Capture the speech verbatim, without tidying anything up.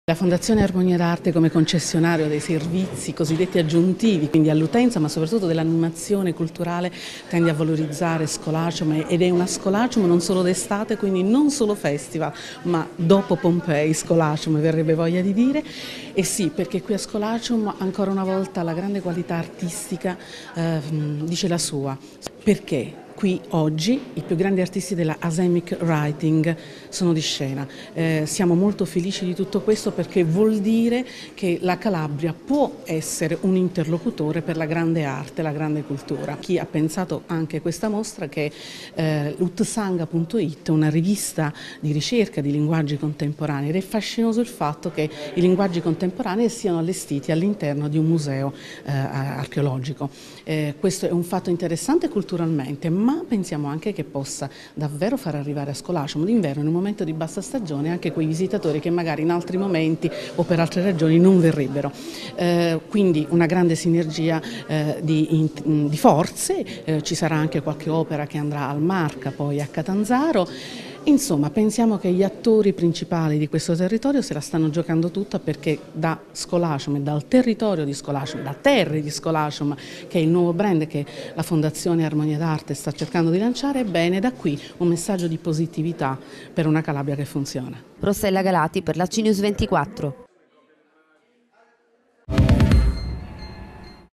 La Fondazione Armonia d'Arte come concessionario dei servizi cosiddetti aggiuntivi, quindi all'utenza, ma soprattutto dell'animazione culturale, tende a valorizzare Scolacium ed è una Scolacium non solo d'estate, quindi non solo festival, ma dopo Pompei Scolacium, verrebbe voglia di dire. E sì, perché qui a Scolacium ancora una volta la grande qualità artistica eh, dice la sua. Perché? Qui oggi i più grandi artisti della Asemic Writing sono di scena. Eh, siamo molto felici di tutto questo perché vuol dire che la Calabria può essere un interlocutore per la grande arte, la grande cultura. Chi ha pensato anche a questa mostra che eh, utsanga punto it, una rivista di ricerca di linguaggi contemporanei, ed è fascinoso il fatto che i linguaggi contemporanei siano allestiti all'interno di un museo eh, archeologico. Eh, questo è un fatto interessante culturalmente, ma pensiamo anche che possa davvero far arrivare a Scolacium d'inverno, in un momento di bassa stagione, anche quei visitatori che magari in altri momenti o per altre ragioni non verrebbero. Eh, quindi una grande sinergia eh, di, in, di forze, eh, ci sarà anche qualche opera che andrà al Marca, poi a Catanzaro. Insomma, pensiamo che gli attori principali di questo territorio se la stanno giocando tutta, perché da Scolacium e dal territorio di Scolacium, da terre di Scolacium, che è il nuovo brand che la Fondazione Armonia d'Arte sta cercando di lanciare, ebbene da qui un messaggio di positività per una Calabria che funziona. Rossella Galati per la C News ventiquattro.